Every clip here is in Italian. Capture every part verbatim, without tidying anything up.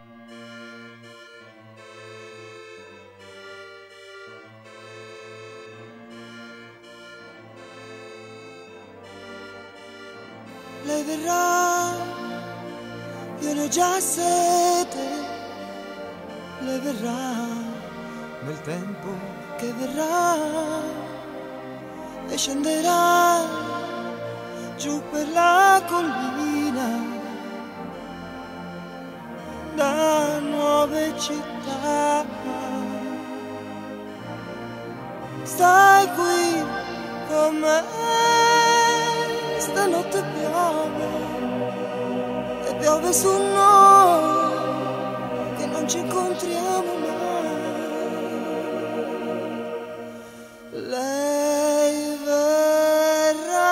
Lei verrà, io ne ho già sete. Lei verrà nel tempo che verrà e scenderà giù per la collina da nuove città. Stai qui con me, stanotte piove e piove su noi che non ci incontriamo mai. Lei verrà,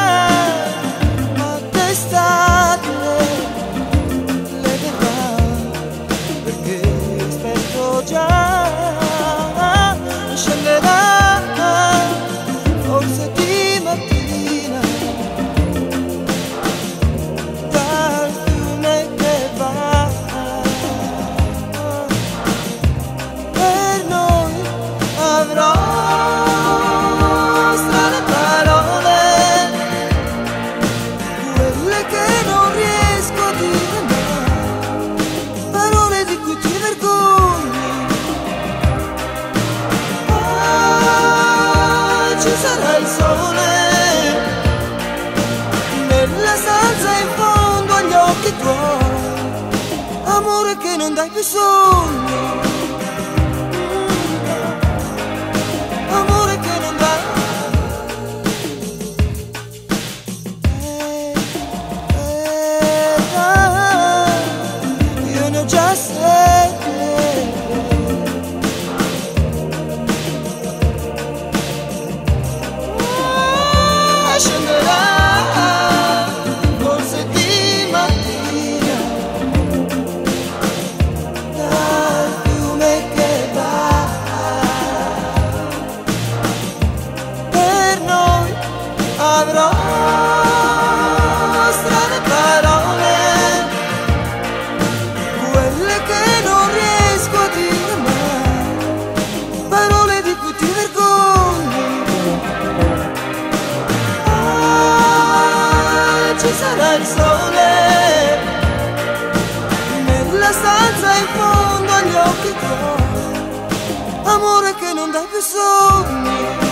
ma d'estate lei verrà, perché aspetto già, scenderà forse di mattina dal fiume che va. Per noi avrò strane parole, quelle che non riesco a dire mai, parole di cui ti vergogni. Ah, ci sarà il sole nella stanza in fondo agli occhi tuoi, amore che non dai più sogni. Amore che non dà. Eh, eh, io ne ho già sete. Ah, scenderà forse di mattina dal fiume che va. Avrò strane parole, quelle che non riesco a dire mai, parole di cui ti vergogni. Ah, ci sarà il sole nella stanza in fondo agli occhi tuoi, amore che non dai più sogni.